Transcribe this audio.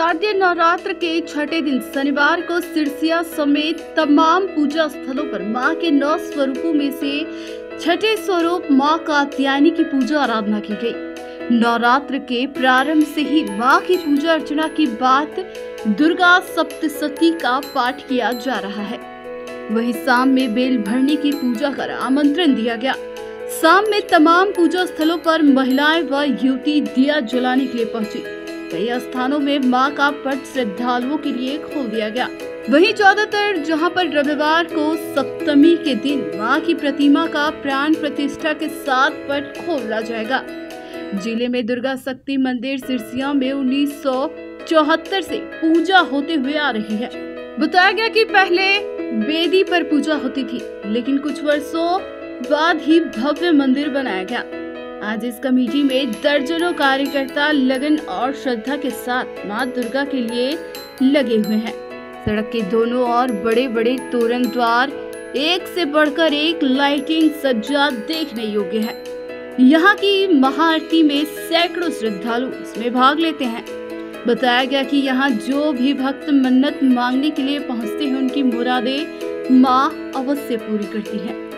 शारदीय नवरात्र के छठे दिन शनिवार को सिरसिया समेत तमाम पूजा स्थलों पर मां के 9 स्वरूपों में से छठे स्वरूप मां कात्यायनी की पूजा आराधना की गई। नवरात्र के प्रारंभ से ही मां की पूजा अर्चना की बात दुर्गा सप्तशती का पाठ किया जा रहा है। वहीं शाम में बेल भरने की पूजा कर आमंत्रण दिया गया। शाम में तमाम पूजा स्थलों पर महिलाएं व युवती दिया जलाने के लिए पहुंची। कई स्थानों में मां का पट श्रद्धालुओं के लिए खोल दिया गया। वहीं ज्यादातर जहां पर रविवार को सप्तमी के दिन मां की प्रतिमा का प्राण प्रतिष्ठा के साथ पट खोला जाएगा। जिले में दुर्गा शक्ति मंदिर सिरसिया में 1974 से पूजा होते हुए आ रही है। बताया गया कि पहले वेदी पर पूजा होती थी, लेकिन कुछ वर्षों बाद ही भव्य मंदिर बनाया गया। आज इस कमेटी में दर्जनों कार्यकर्ता लगन और श्रद्धा के साथ मां दुर्गा के लिए लगे हुए हैं। सड़क के दोनों ओर बड़े बड़े तोरण द्वार, एक से बढ़कर एक लाइटिंग सज्जा देखने योग्य है। यहाँ की महाआरती में सैकड़ों श्रद्धालु इसमें भाग लेते हैं। बताया गया कि यहाँ जो भी भक्त मन्नत मांगने के लिए पहुँचते हैं, उनकी मुरादें मां अवश्य पूरी करती है।